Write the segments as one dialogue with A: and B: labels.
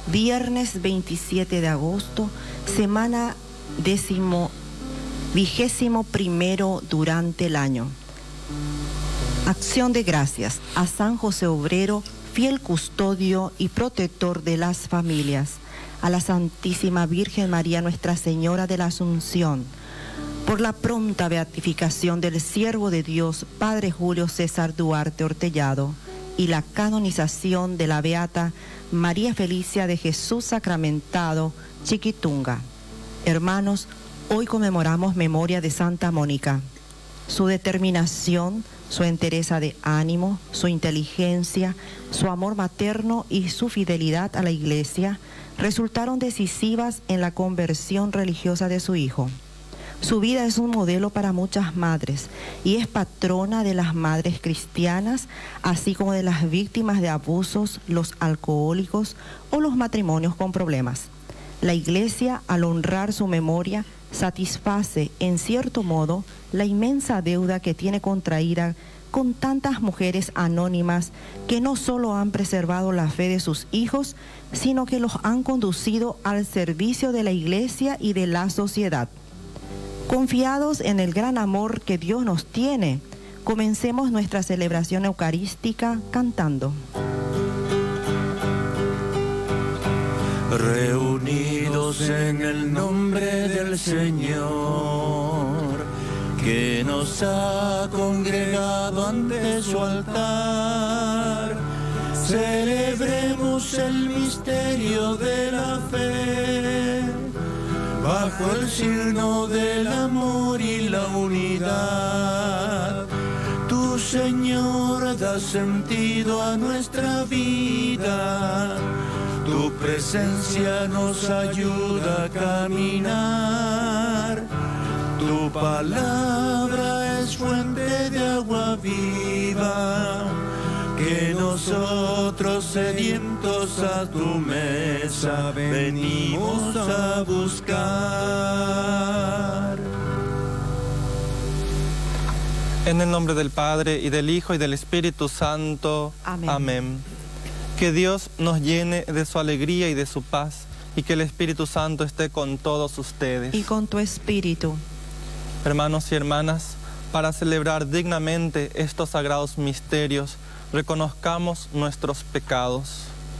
A: viernes 27 de agosto, semana 21º durante el año. Acción de gracias a San José Obrero, fiel custodio y protector de las familias, a la Santísima Virgen María Nuestra Señora de la Asunción, por la pronta beatificación del siervo de Dios, Padre Julio César Duarte Ortellado, y la canonización de la beata María Felicia de Jesús Sacramentado Chiquitunga. Hermanos, hoy conmemoramos memoria de Santa Mónica. Su determinación, su entereza de ánimo, su inteligencia, su amor materno y su fidelidad a la Iglesia resultaron decisivas en la conversión religiosa de su hijo. Su vida es un modelo para muchas madres y es patrona de las madres cristianas, así como de las víctimas de abusos, los alcohólicos o los matrimonios con problemas. La Iglesia, al honrar su memoria, satisface, en cierto modo, la inmensa deuda que tiene contraída con tantas mujeres anónimas que no solo han preservado la fe de sus hijos, sino que los han conducido al servicio de la Iglesia y de la sociedad. Confiados en el gran amor que Dios nos tiene, comencemos nuestra celebración eucarística cantando.
B: Reunidos en el nombre del Señor, que nos ha congregado ante su altar, celebremos el misterio de la fe, bajo el signo del amor y la unidad. Tu Señor da sentido a nuestra vida, tu presencia nos ayuda a caminar, tu palabra es fuente de agua viva, que nosotros sedientos a tu mesa venimos a buscar.
C: En el nombre del Padre, y del Hijo, y del Espíritu Santo.
A: Amén.
C: Amén. Que Dios nos llene de su alegría y de su paz, y que el Espíritu Santo esté con todos ustedes.
A: Y con tu espíritu.
C: Hermanos y hermanas, para celebrar dignamente estos sagrados misterios, reconozcamos nuestros pecados.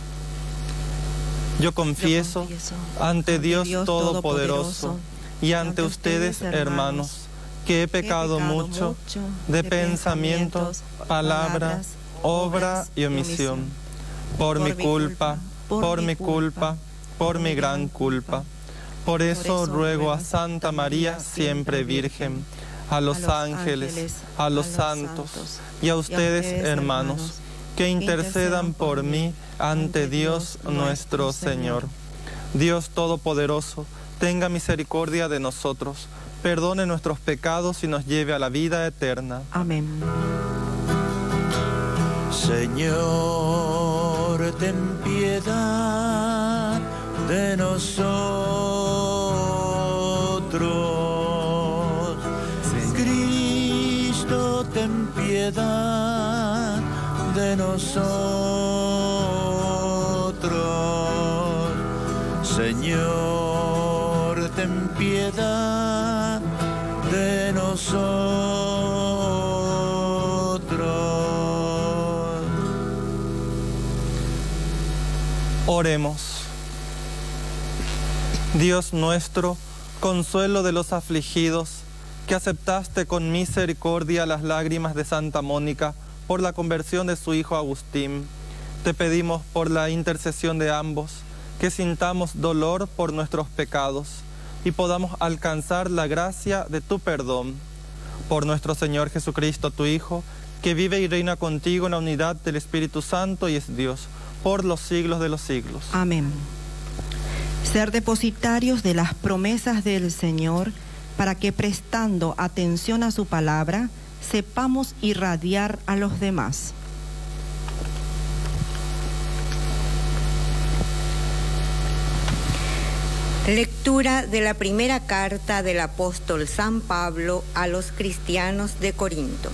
C: Yo confieso ante Dios Todopoderoso y ante ustedes, hermanos, que he pecado mucho de pensamientos, palabras, obra y omisión, por mi culpa, por mi gran culpa. Por eso ruego a Santa María, siempre Virgen, a los ángeles, a los santos y a ustedes, hermanos, que intercedan por mí ante Dios nuestro Señor. Dios Todopoderoso, tenga misericordia de nosotros, perdone nuestros pecados y nos lleve a la vida eterna.
A: Amén.
B: Señor, ten piedad de nosotros. Cristo, ten piedad de nosotros. Señor, ten piedad de nosotros.
C: Oremos. Dios nuestro, consuelo de los afligidos, que aceptaste con misericordia las lágrimas de Santa Mónica por la conversión de su hijo Agustín, te pedimos por la intercesión de ambos, que sintamos dolor por nuestros pecados y podamos alcanzar la gracia de tu perdón. Por nuestro Señor Jesucristo, tu Hijo, que vive y reina contigo en la unidad del Espíritu Santo y es Dios, por los siglos de los siglos.
A: Amén. Ser depositarios de las promesas del Señor, para que prestando atención a su palabra, sepamos irradiar a los demás.
D: Lectura de la primera carta del apóstol San Pablo a los cristianos de Corinto.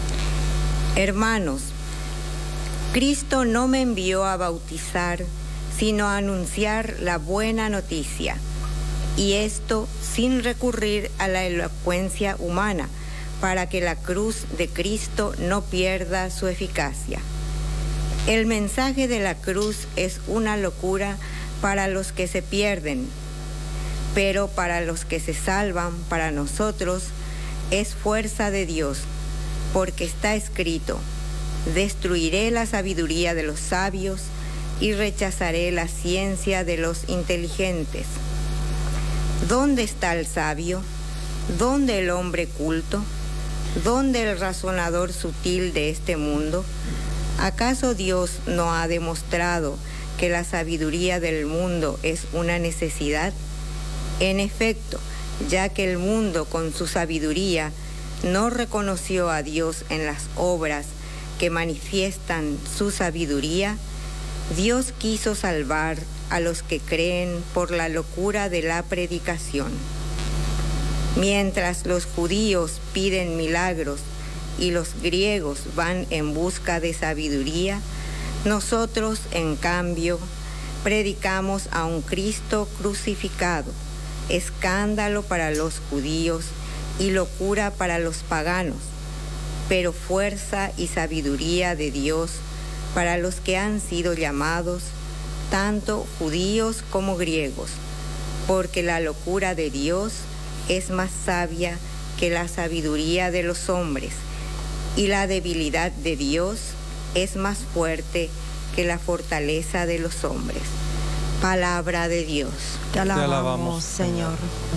D: Hermanos, Cristo no me envió a bautizar, sino anunciar la buena noticia, y esto sin recurrir a la elocuencia humana, para que la cruz de Cristo no pierda su eficacia. El mensaje de la cruz es una locura para los que se pierden, pero para los que se salvan, para nosotros, es fuerza de Dios, porque está escrito: destruiré la sabiduría de los sabios y rechazaré la ciencia de los inteligentes. ¿Dónde está el sabio? ¿Dónde el hombre culto? ¿Dónde el razonador sutil de este mundo? ¿Acaso Dios no ha demostrado que la sabiduría del mundo es una necesidad? En efecto, ya que el mundo con su sabiduría no reconoció a Dios en las obras que manifiestan su sabiduría, Dios quiso salvar a los que creen por la locura de la predicación. Mientras los judíos piden milagros y los griegos van en busca de sabiduría, nosotros, en cambio, predicamos a un Cristo crucificado, escándalo para los judíos y locura para los paganos, pero fuerza y sabiduría de Dios para los que han sido llamados, tanto judíos como griegos, porque la locura de Dios es más sabia que la sabiduría de los hombres, y la debilidad de Dios es más fuerte que la fortaleza de los hombres. Palabra de Dios.
A: Te alabamos, Señor.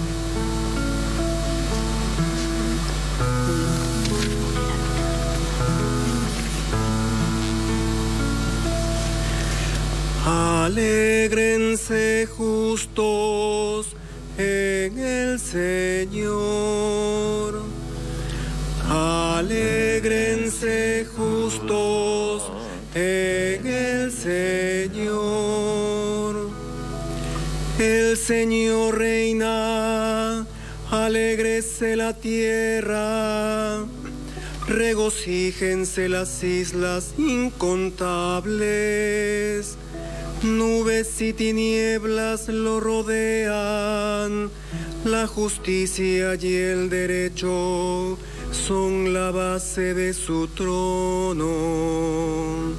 E: Alégrense justos en el Señor. Alégrense justos en el Señor. El Señor reina, alégrese la tierra, regocíjense las islas incontables. Nubes y tinieblas lo rodean, la justicia y el derecho son la base de su trono.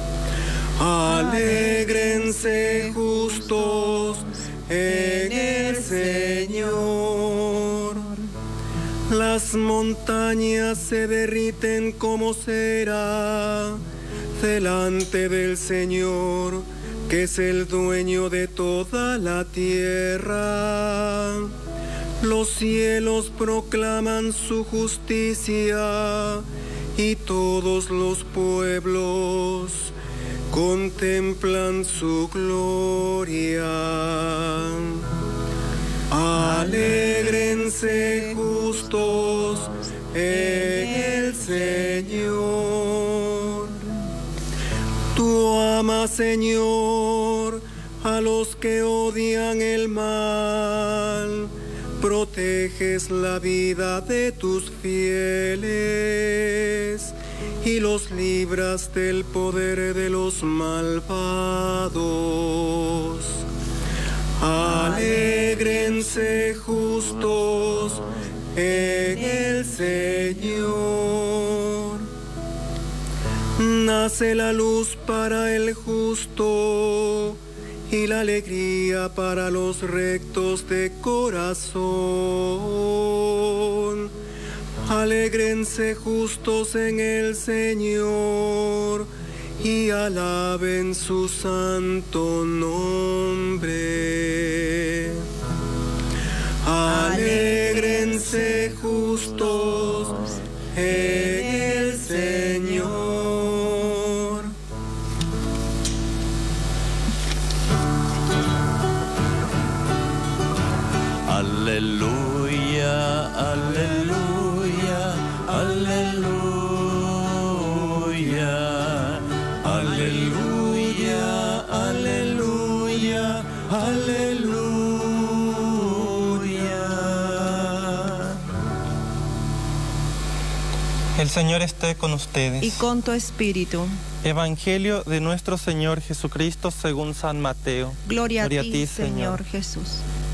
E: Alégrense justos en el Señor. Las montañas se derriten como cera delante del Señor, que es el dueño de toda la tierra. Los cielos proclaman su justicia y todos los pueblos contemplan su gloria. Alégrense justos en el Señor. Tú amas, Señor, a los que odian el mal. Proteges la vida de tus fieles y los libras del poder de los malvados. Alégrense justos en el Señor. Nace la luz para el justo y la alegría para los rectos de corazón. Alégrense justos en el Señor y alaben su santo nombre. Alégrense justos en el Señor.
B: Aleluya, aleluya, aleluya, aleluya, aleluya, aleluya.
C: El Señor esté con ustedes.
A: Y con tu espíritu.
C: Evangelio de nuestro Señor Jesucristo según San Mateo.
A: Gloria a ti, Señor Jesús.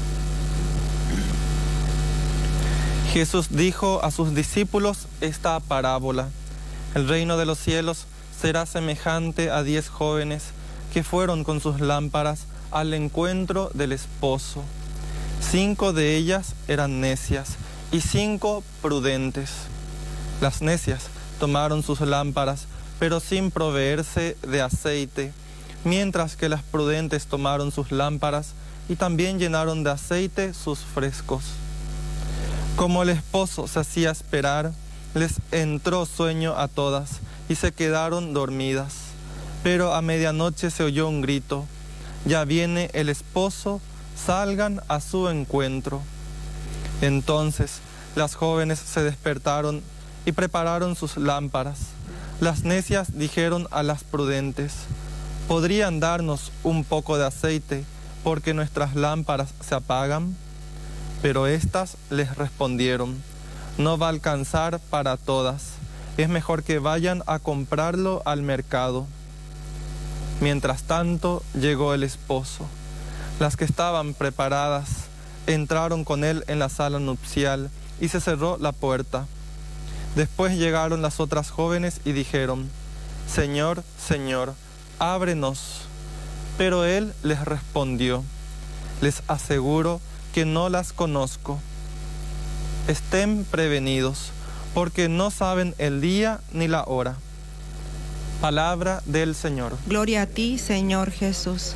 C: Jesús dijo a sus discípulos esta parábola. El reino de los cielos será semejante a 10 jóvenes que fueron con sus lámparas al encuentro del esposo. 5 de ellas eran necias y 5 prudentes. Las necias tomaron sus lámparas, pero sin proveerse de aceite, mientras que las prudentes tomaron sus lámparas y también llenaron de aceite sus frescos. Como el esposo se hacía esperar, les entró sueño a todas y se quedaron dormidas. Pero a medianoche se oyó un grito: «Ya viene el esposo, salgan a su encuentro». Entonces las jóvenes se despertaron y prepararon sus lámparas. Las necias dijeron a las prudentes: «¿Podrían darnos un poco de aceite, porque nuestras lámparas se apagan?». Pero éstas les respondieron: «No va a alcanzar para todas. Es mejor que vayan a comprarlo al mercado». Mientras tanto llegó el esposo. Las que estaban preparadas entraron con él en la sala nupcial y se cerró la puerta. Después llegaron las otras jóvenes y dijeron: «Señor, Señor, ábrenos». Pero él les respondió: «Les aseguro que no las conozco. Estén prevenidos, porque no saben el día ni la hora». Palabra del Señor.
A: Gloria a ti, Señor Jesús.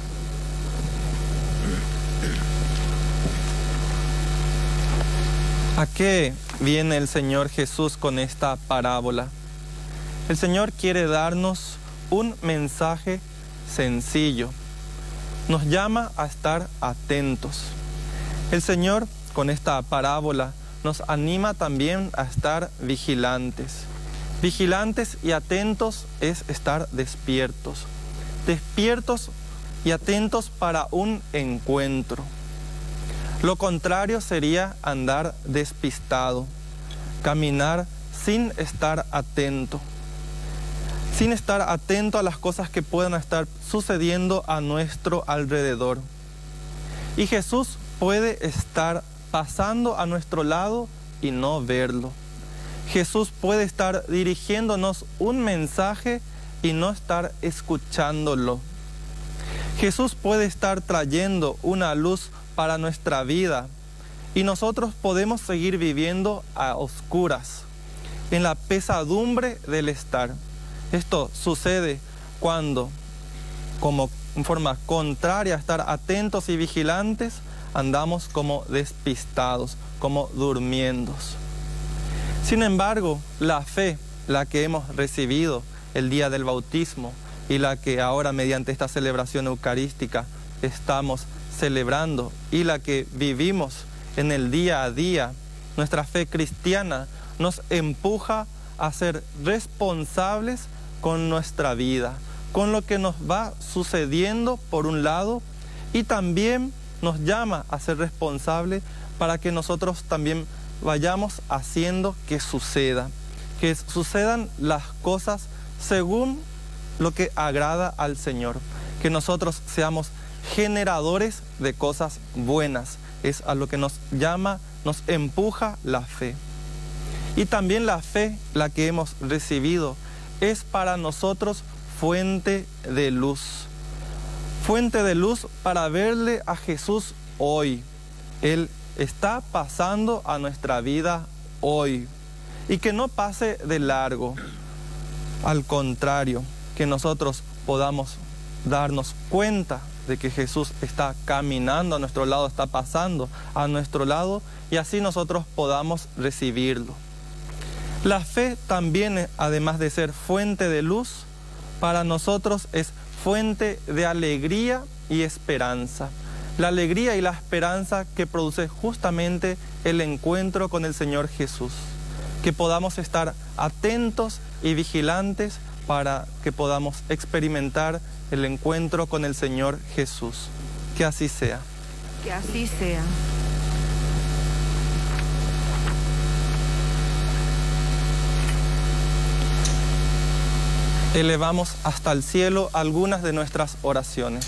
C: ¿A qué viene el Señor Jesús con esta parábola? El Señor quiere darnos un mensaje sencillo. Nos llama a estar atentos. El Señor, con esta parábola, nos anima también a estar vigilantes. Vigilantes y atentos es estar despiertos. Despiertos y atentos para un encuentro. Lo contrario sería andar despistado, caminar sin estar atento. Sin estar atento a las cosas que puedan estar sucediendo a nuestro alrededor. Y Jesús puede estar pasando a nuestro lado y no verlo. Jesús puede estar dirigiéndonos un mensaje y no estar escuchándolo. Jesús puede estar trayendo una luz para nuestra vida y nosotros podemos seguir viviendo a oscuras, en la pesadumbre del estar. Esto sucede cuando, como en forma contraria a estar atentos y vigilantes, andamos como despistados, como durmiendo. Sin embargo, la fe, la que hemos recibido el día del bautismo y la que ahora mediante esta celebración eucarística estamos celebrando y la que vivimos en el día a día, nuestra fe cristiana nos empuja a ser responsables con nuestra vida, con lo que nos va sucediendo por un lado, y también nos llama a ser responsables para que nosotros también vayamos haciendo que sucedan las cosas según lo que agrada al Señor, que nosotros seamos generadores de cosas buenas. Es a lo que nos llama, nos empuja la fe. Y también la fe, la que hemos recibido, es para nosotros fuente de luz. Fuente de luz para verle a Jesús hoy. Él está pasando a nuestra vida hoy. Y que no pase de largo. Al contrario, que nosotros podamos darnos cuenta de que Jesús está caminando a nuestro lado, está pasando a nuestro lado, y así nosotros podamos recibirlo. La fe también, además de ser fuente de luz, para nosotros es fuente de alegría y esperanza. La alegría y la esperanza que produce justamente el encuentro con el Señor Jesús. Que podamos estar atentos y vigilantes para que podamos experimentar el encuentro con el Señor Jesús. Que así sea.
A: Que así sea.
C: Elevamos hasta el cielo algunas de nuestras oraciones.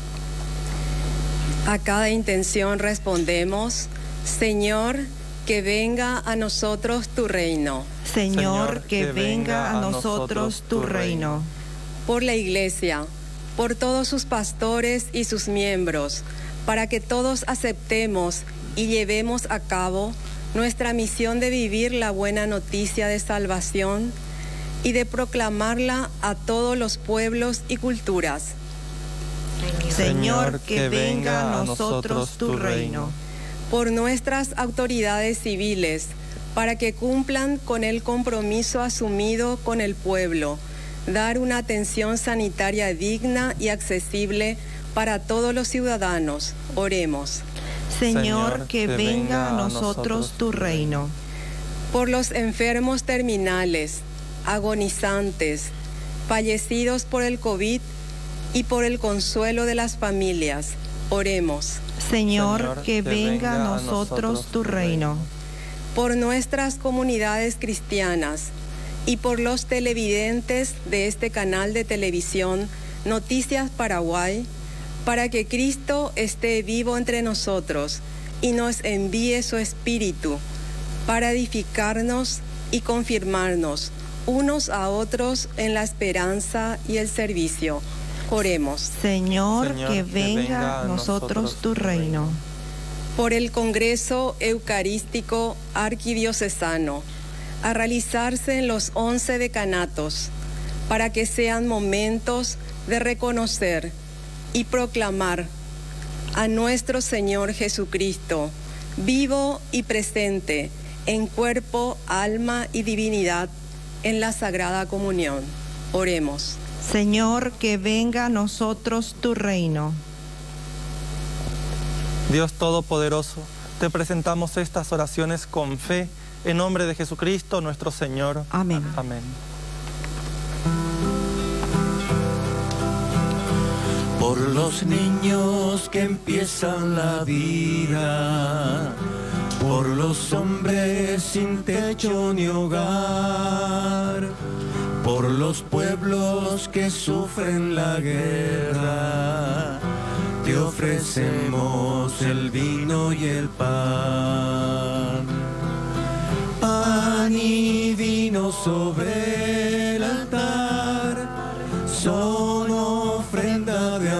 F: A cada intención respondemos: Señor, que venga a nosotros tu reino.
A: Señor, que venga a nosotros tu reino.
F: Por la Iglesia, por todos sus pastores y sus miembros, para que todos aceptemos y llevemos a cabo nuestra misión de vivir la buena noticia de salvación y de proclamarla a todos los pueblos y culturas.
A: Señor, que venga a nosotros tu reino.
F: Por nuestras autoridades civiles, para que cumplan con el compromiso asumido con el pueblo, dar una atención sanitaria digna y accesible para todos los ciudadanos. Oremos.
A: Señor, que venga a nosotros tu reino.
F: Por los enfermos terminales, agonizantes, fallecidos por el COVID y por el consuelo de las familias, oremos.
A: Señor, que venga a nosotros tu reino.
F: Por nuestras comunidades cristianas y por los televidentes de este canal de televisión Noticias Paraguay, para que Cristo esté vivo entre nosotros y nos envíe su Espíritu para edificarnos y confirmarnos unos a otros en la esperanza y el servicio. Oremos.
A: Señor, que venga a nosotros tu reino.
F: Por el Congreso Eucarístico Arquidiocesano, a realizarse en los 11 decanatos, para que sean momentos de reconocer y proclamar a nuestro Señor Jesucristo, vivo y presente en cuerpo, alma y divinidad en la Sagrada Comunión. Oremos.
A: Señor, que venga a nosotros tu reino.
C: Dios Todopoderoso, te presentamos estas oraciones con fe, en nombre de Jesucristo nuestro Señor.
A: Amén.
C: Amén.
B: Por los niños que empiezan la vida, por los hombres sin techo ni hogar, por los pueblos que sufren la guerra, te ofrecemos el vino y el pan. Pan y vino sobre el altar son ofrenda de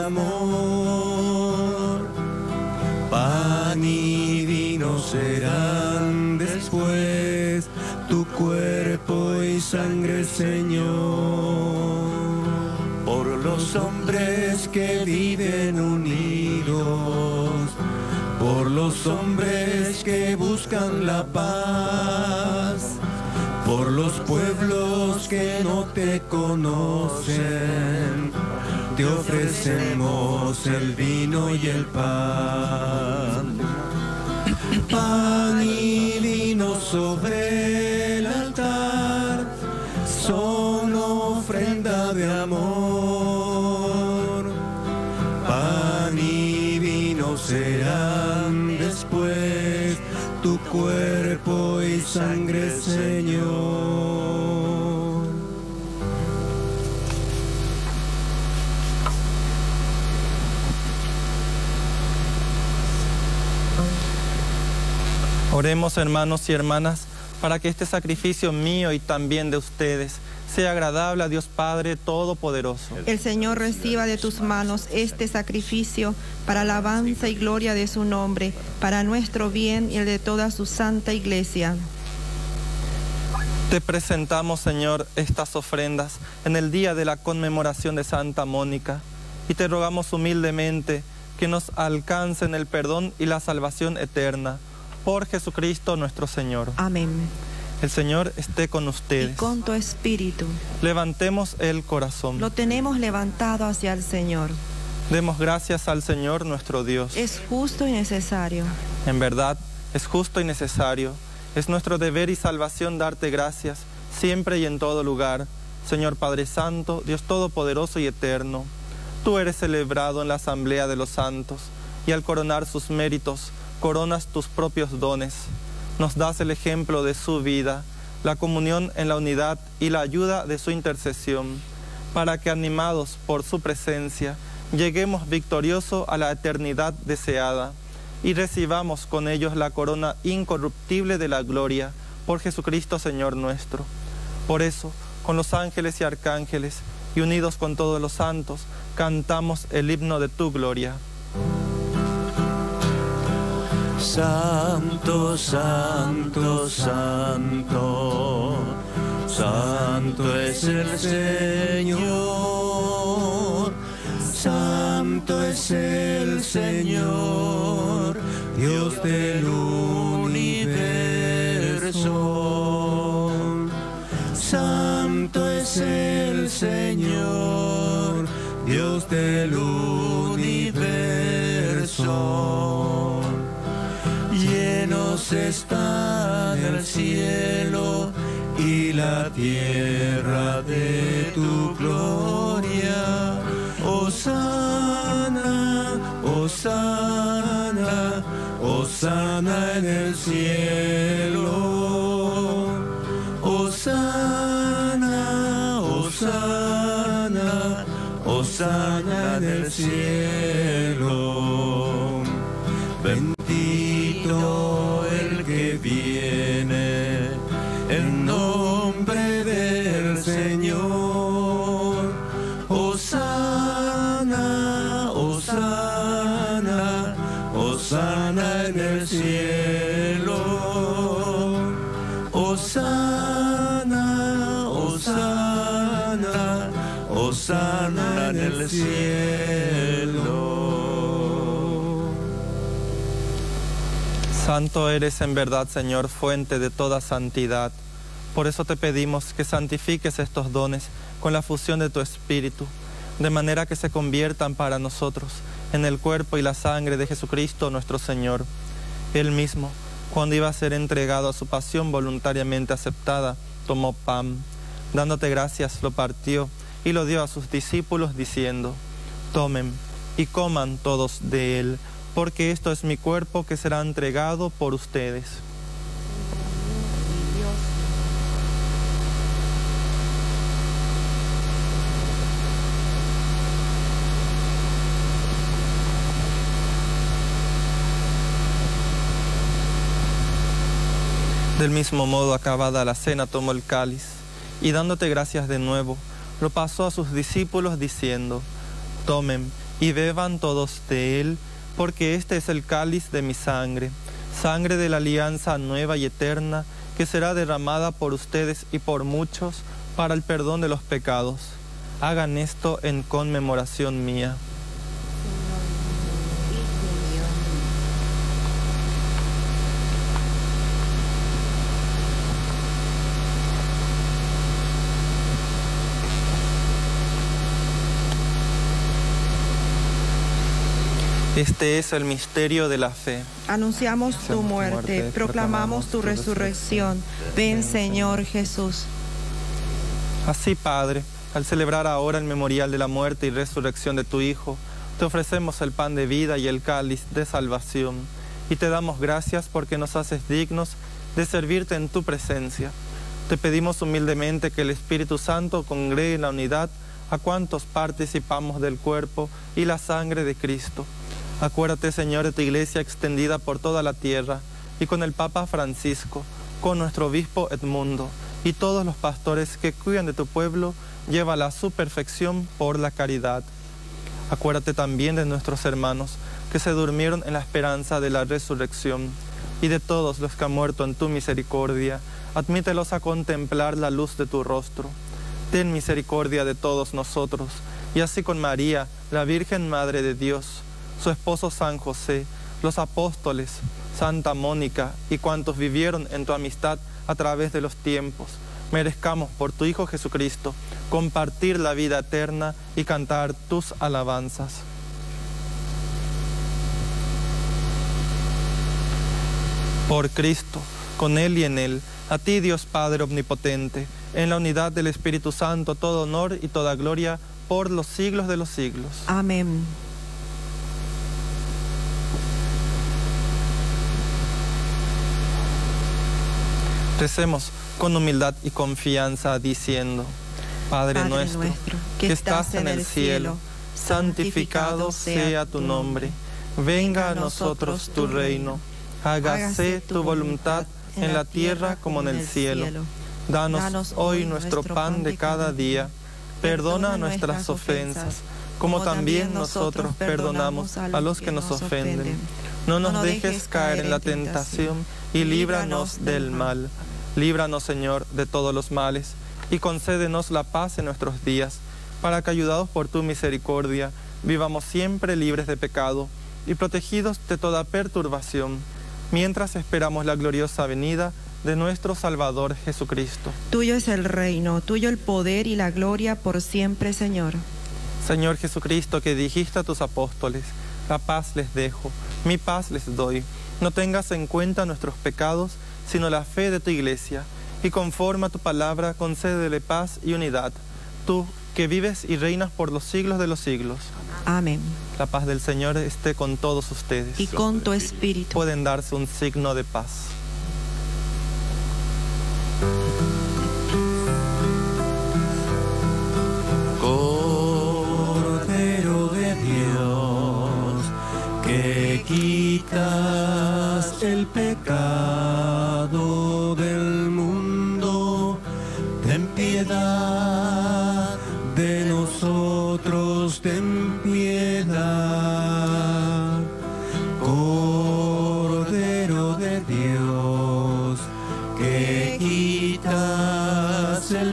B: amor. Pan y vino serán después tu cuerpo y sangre, Señor. Por los hombres que viven unidos, por los hombres que buscan la paz, por los pueblos que no te conocen, te ofrecemos el vino y el pan. Pan y vino sobre el altar son ofrenda de amor. Pan y vino serán después tu cuerpo y sangre, Señor.
C: Oremos, hermanos y hermanas, para que este sacrificio mío y también de ustedes sea agradable a Dios Padre Todopoderoso.
A: El Señor reciba de tus manos este sacrificio para alabanza y gloria de su nombre, para nuestro bien y el de toda su santa Iglesia.
C: Te presentamos, Señor, estas ofrendas en el día de la conmemoración de Santa Mónica y te rogamos humildemente que nos alcancen el perdón y la salvación eterna. Por Jesucristo nuestro Señor.
A: Amén.
C: El Señor esté con ustedes.
A: Y con tu espíritu.
C: Levantemos el corazón.
A: Lo tenemos levantado hacia el Señor.
C: Demos gracias al Señor nuestro Dios.
A: Es justo y necesario.
C: En verdad, es justo y necesario. Es nuestro deber y salvación darte gracias, siempre y en todo lugar. Señor Padre Santo, Dios Todopoderoso y Eterno, tú eres celebrado en la asamblea de los santos, y al coronar sus méritos, coronas tus propios dones. Nos das el ejemplo de su vida, la comunión en la unidad y la ayuda de su intercesión. para que animados por su presencia, lleguemos victoriosos a la eternidad deseada y recibamos con ellos la corona incorruptible de la gloria, por Jesucristo Señor nuestro. Por eso, con los ángeles y arcángeles, y unidos con todos los santos, cantamos el himno de tu gloria.
B: Santo, santo, santo, santo es el Señor, santo es el Señor, Dios del universo. Santo es el Señor, Dios del universo. Llenos están el cielo y la tierra de tu gloria. Hosana, hosana, hosana en el cielo. Hosana, hosana, hosana en el cielo. Bendito el que viene en nombre del Señor. Hosana, hosana, hosana en el cielo. Hosana, hosana, hosana en el cielo.
C: Santo eres en verdad, Señor, fuente de toda santidad. Por eso te pedimos que santifiques estos dones con la fusión de tu Espíritu, de manera que se conviertan para nosotros en el cuerpo y la sangre de Jesucristo nuestro Señor. Él mismo, cuando iba a ser entregado a su pasión voluntariamente aceptada, tomó pan. Dándote gracias, lo partió y lo dio a sus discípulos, diciendo: tomen y coman todos de él, porque esto es mi cuerpo que será entregado por ustedes. Del mismo modo, acabada la cena, tomó el cáliz, y dándote gracias de nuevo, lo pasó a sus discípulos, diciendo: tomen y beban todos de él, porque este es el cáliz de mi sangre, sangre de la alianza nueva y eterna, que será derramada por ustedes y por muchos para el perdón de los pecados. Hagan esto en conmemoración mía. Este es el misterio de la fe.
A: Anunciamos tu muerte, proclamamos tu resurrección. Ven, Señor Jesús.
C: Así, Padre, al celebrar ahora el memorial de la muerte y resurrección de tu Hijo, te ofrecemos el pan de vida y el cáliz de salvación, y te damos gracias porque nos haces dignos de servirte en tu presencia. Te pedimos humildemente que el Espíritu Santo congregue en la unidad a cuantos participamos del cuerpo y la sangre de Cristo. Acuérdate, Señor, de tu iglesia extendida por toda la tierra, y con el Papa Francisco, con nuestro obispo Edmundo, y todos los pastores que cuidan de tu pueblo, llévala a su perfección por la caridad. Acuérdate también de nuestros hermanos que se durmieron en la esperanza de la resurrección, y de todos los que han muerto en tu misericordia, admítelos a contemplar la luz de tu rostro. Ten misericordia de todos nosotros, y así con María, la Virgen Madre de Dios, su esposo San José, los apóstoles, Santa Mónica y cuantos vivieron en tu amistad a través de los tiempos, merezcamos por tu Hijo Jesucristo compartir la vida eterna y cantar tus alabanzas. Por Cristo, con Él y en Él, a ti, Dios Padre omnipotente, en la unidad del Espíritu Santo, todo honor y toda gloria por los siglos de los siglos.
A: Amén.
C: Recemos con humildad y confianza diciendo: Padre nuestro, que estás en el cielo, santificado sea tu nombre. Venga a nosotros tu reino. Hágase tu voluntad en la tierra como en el cielo. Danos hoy nuestro pan de cada día. Perdona nuestras ofensas, como también nosotros perdonamos a los que nos ofenden. No nos dejes caer en la tentación y líbranos del mal. Líbranos, Señor, de todos los males, y concédenos la paz en nuestros días, para que, ayudados por tu misericordia, vivamos siempre libres de pecado y protegidos de toda perturbación, mientras esperamos la gloriosa venida de nuestro Salvador Jesucristo.
A: Tuyo es el reino, tuyo el poder y la gloria por siempre, Señor.
C: Señor Jesucristo, que dijiste a tus apóstoles: la paz les dejo, mi paz les doy. No tengas en cuenta nuestros pecados, sino la fe de tu Iglesia, y conforme a tu palabra, concédele paz y unidad. Tú, que vives y reinas por los siglos de los siglos.
A: Amén.
C: La paz del Señor esté con todos ustedes.
A: Y con tu espíritu.
C: Pueden darse un signo de paz.
B: Cordero de Dios, que quitas el pecado del mundo, ten piedad de nosotros, ten piedad. Cordero de Dios, que quitas el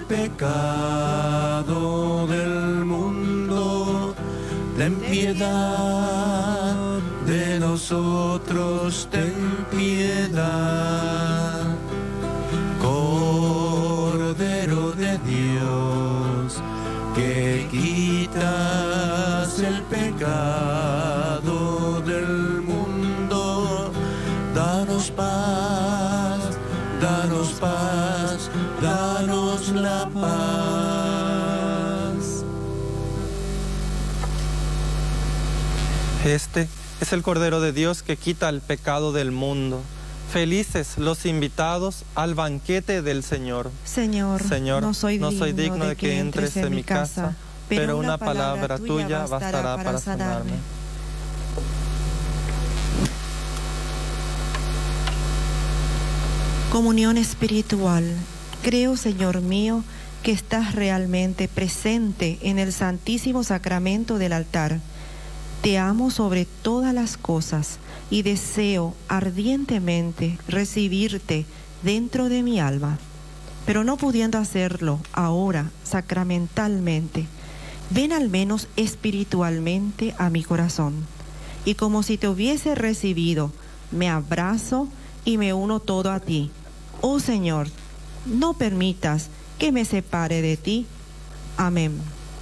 B: pecado del mundo, ten piedad de nosotros, ten piedad. Cordero de Dios, que quitas el pecado del mundo, danos paz, danos paz, danos la paz.
C: Este es el Cordero de Dios que quita el pecado del mundo. Felices los invitados al banquete del Señor.
A: Señor, no soy digno de que entres en mi casa, pero una palabra tuya bastará para sanarme. Comunión espiritual. Creo, Señor mío, que estás realmente presente en el Santísimo Sacramento del altar. Te amo sobre todas las cosas y deseo ardientemente recibirte dentro de mi alma. Pero no pudiendo hacerlo ahora sacramentalmente, ven al menos espiritualmente a mi corazón. Y como si te hubiese recibido, me abrazo y me uno todo a ti. Oh Señor, no permitas que me separe de ti. Amén.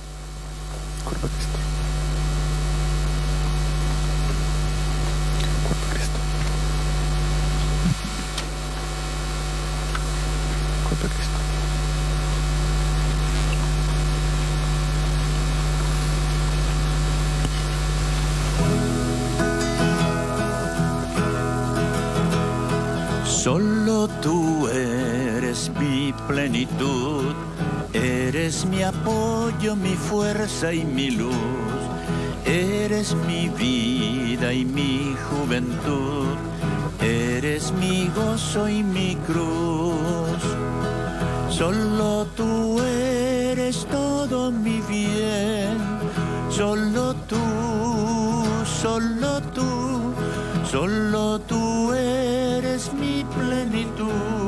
B: Solo tú eres mi plenitud, eres mi apoyo, mi fuerza y mi luz, eres mi vida y mi juventud, eres mi gozo y mi cruz. Solo tú eres todo mi bien, solo tú, solo tú, solo tú eres mi plenitud,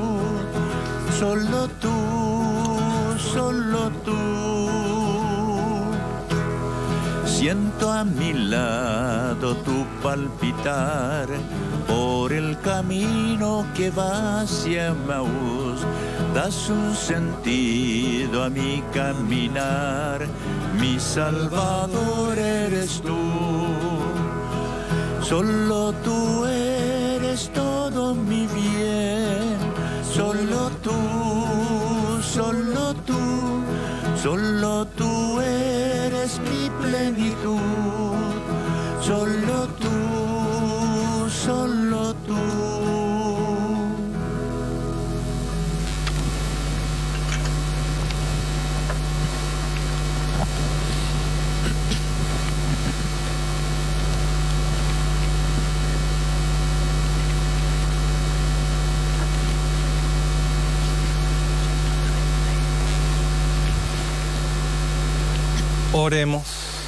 B: solo tú, solo tú. Siento a mi lado tu palpitar por el camino que va hacia Maús. Das un sentido a mi caminar, mi Salvador eres tú. Solo tú eres todo mi bien, solo tú, solo tú, solo tú eres mi plenitud, solo tú, solo tú.
C: Oremos.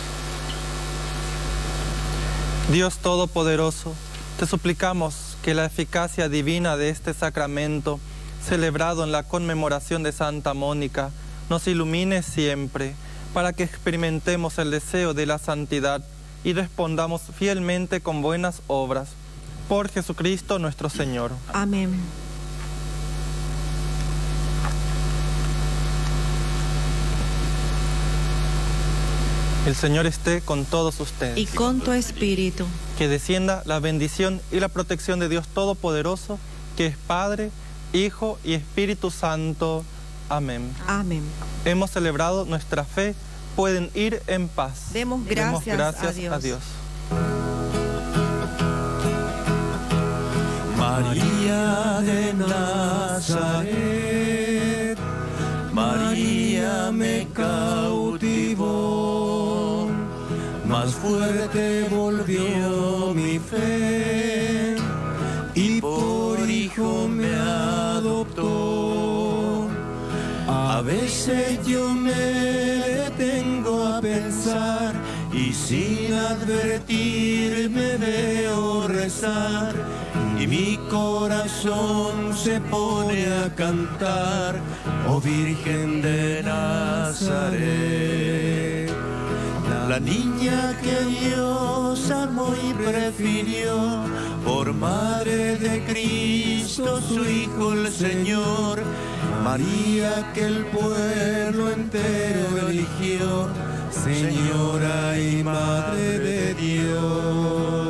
C: Dios Todopoderoso, te suplicamos que la eficacia divina de este sacramento, celebrado en la conmemoración de Santa Mónica, nos ilumine siempre, para que experimentemos el deseo de la santidad y respondamos fielmente con buenas obras. Por Jesucristo nuestro Señor.
A: Amén.
C: El Señor esté con todos ustedes.
A: Y con tu espíritu.
C: Que descienda la bendición y la protección de Dios Todopoderoso, que es Padre, Hijo y Espíritu Santo. Amén.
A: Amén.
C: Hemos celebrado nuestra fe. Pueden ir en paz.
A: Demos gracias
C: a Dios.
B: María de Nazaret, María me cautivó, más fuerte volvió mi fe y por hijo me adoptó. A veces yo me detengo a pensar y sin advertir me veo rezar y mi corazón se pone a cantar, oh Virgen de Nazaret. La niña que Dios amó y prefirió, por madre de Cristo su Hijo el Señor, María que el pueblo entero eligió, Señora y Madre de Dios.